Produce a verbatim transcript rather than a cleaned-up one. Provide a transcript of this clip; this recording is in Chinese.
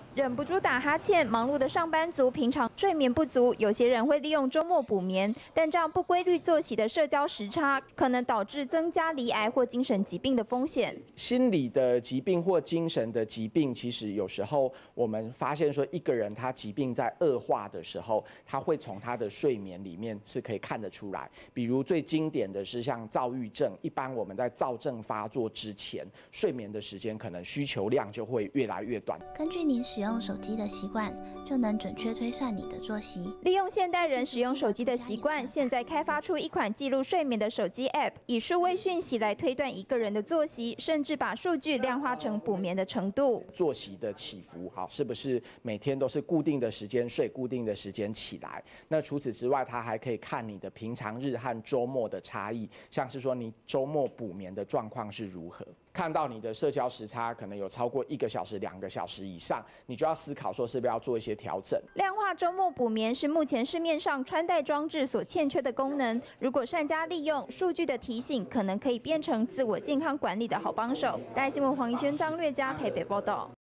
忍不住打哈欠，忙碌的上班族平常睡眠不足，有些人会利用周末补眠，但这样不规律作息的社交时差，可能导致增加罹癌或精神疾病的风险。 心理的疾病或精神的疾病，其实有时候我们发现说，一个人他疾病在恶化的时候，他会从他的睡眠里面是可以看得出来。比如最经典的是像躁郁症，一般我们在躁症发作之前，睡眠的时间可能需求量就会越来越短。 根据您使用手机的习惯，就能准确推算你的作息。 利用现代人使用手机的习惯，现在开发出一款记录睡眠的手机 App， 以数位讯息来推断一个人的作息，甚至把数据量化成补眠的程度。 作息的起伏，好，是不是每天都是固定的时间睡，固定的时间起来？那除此之外，它还可以看你的平常日和周末的差异，像是说你周末补眠的状况是如何。看到你的社交时差可能有超过一个小时、两个小时以上，你就要思考说是不是要做一些调整。 量化周末补眠是目前市面上穿戴装置所欠缺的功能，如果善加利用，数据的提醒可能可以变成自我健康管理的好帮手。大爱新闻黄怡轩、张略家台北报道。